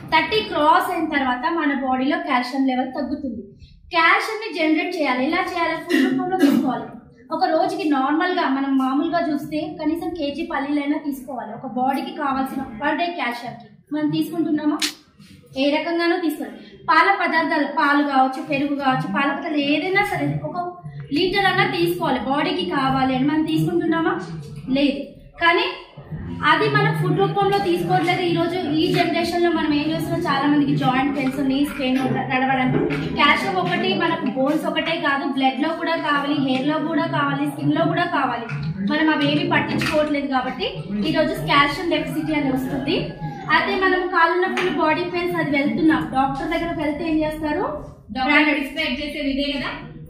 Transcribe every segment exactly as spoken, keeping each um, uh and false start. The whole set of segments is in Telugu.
థర్టీ క్రాస్ అయిన తర్వాత మన బాడీలో కాల్షియం లెవెల్ తగ్గుతుంది. కాల్షియంని జనరేట్ చేయాలి. ఎలా చేయాలి? ఫుడ్ రూపంలో తీసుకోవాలి. ఒక రోజుకి నార్మల్గా మనం మామూలుగా చూస్తే కనీసం కేజీ పల్లీలైనా తీసుకోవాలి ఒక బాడీకి కావాల్సిన పర్ డే కాల్షియంకి. మనం తీసుకుంటున్నామా? ఏ రకంగానో తీసుకోవాలి. పాల పదార్థాలు, పాలు కావచ్చు, పెరుగు కావచ్చు, పాల పదార్థాలు ఏదైనా సరే ఒక లీటర్ అన్నా తీసుకోవాలి బాడీకి కావాలి అని. మనం తీసుకుంటున్నామా? లేదు. కానీ అది మనం ఫుడ్ రూపంలో తీసుకోవట్లేదు. ఈరోజు ఈ జనరేషన్లో మనం ఏం చేస్తున్నాం, చాలా మందికి జాయింట్ పెయిన్స్, నీస్ పెయిన్, నడవడానికి కాల్షియం ఒకటి మనకు బోన్స్ ఒకటే కాదు, బ్లడ్లో కూడా కావాలి, హెయిర్లో కూడా కావాలి, స్కిన్లో కూడా కావాలి. మనం అవేవి పట్టించుకోవట్లేదు కాబట్టి ఈరోజు కాల్షియం డెఫిసిటీ అని వస్తుంది. అయితే మనం కాళ్ళు నొప్పులు, బాడీ పెయిన్స్ అది వెళ్తున్నాం, డాక్టర్ దగ్గరకు వెళ్తే ఏం చేస్తారు? డాక్టర్ ఎక్స్పెక్ట్ చేసేది ఇదే కదా.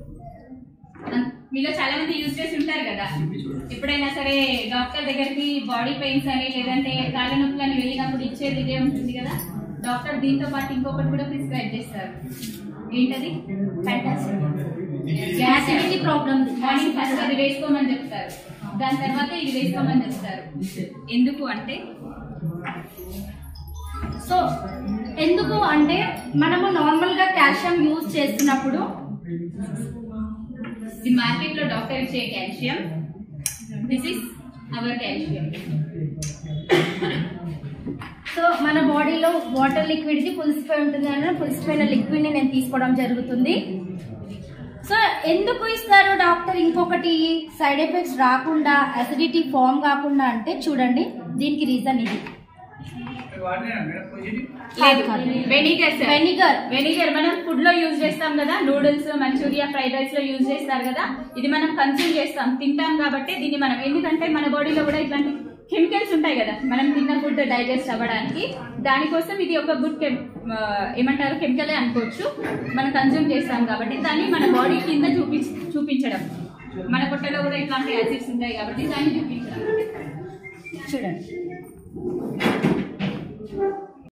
మీలో చాలా మంది యూజ్ చేసి ఉంటారు కదా, ఎప్పుడైనా సరే డాక్టర్ దగ్గరికి బాడీ పెయిన్స్ అని లేదంటే కాళ్ళ నొప్పులు అని వెళ్ళినప్పుడు ఇచ్చేది ఇదే ఉంటుంది కదా. డాక్టర్ దీంతో పాటు ఇంకొకటి కూడా ప్రిస్క్రైబ్ చేస్తారు. ఏంటది? Acidity problem. మార్నింగ్ ఫస్ట్ అది వేసుకోమని చెప్తారు, దాని తర్వాత ఇది వేసుకోమని చెప్తారు. ఎందుకు అంటే సో ఎందుకు అంటే మనము నార్మల్గా కాల్షియం యూజ్ చేస్తున్నప్పుడు ది మార్కెట్ లో డాక్టర్ ఇచ్చే calcium, this is our calcium. So మన బాడీలో వాటర్ లిక్విడ్కి పులిసిపోయి ఉంటుంది అని పులిసిపోయిన లిక్విడ్ని నేను తీసుకోవడం జరుగుతుంది. సో ఎందుకు ఇస్తారు డాక్టర్? ఇంకొకటి సైడ్ ఎఫెక్ట్స్ రాకుండా, అసిడిటీ ఫామ్ కాకుండా అంటే చూడండి, దీనికి రీజన్ ఇది. వెనిగర్ వెనిగర్ వెనిగర్ మనం ఫుడ్ లో యూజ్ చేస్తాం కదా, నూడిల్స్, మంచూరియా, ఫ్రైడ్ రైస్ లో యూజ్ చేస్తారు కదా. ఇది మనం కన్స్యూమ్ చేస్తాం, తింటాం కాబట్టి దీన్ని మనం, ఎందుకంటే మన బాడీలో కూడా ఇట్లాంటి కెమికల్స్ ఉంటాయి కదా మనం తిన్న ఫుడ్ డైజెస్ట్ అవ్వడానికి, దానికోసం ఇది ఒక గుడ్ ఏమంటారు కెమికలే అనుకోవచ్చు. మనం కన్స్యూమ్ చేస్తాం కాబట్టి దాన్ని మన బాడీ కింద చూపి చూపించడం మన పొట్టలో కూడా ఇట్లాంటి యాసిడ్స్ ఉంటాయి కాబట్టి దాన్ని చూపించడం. చూడండి.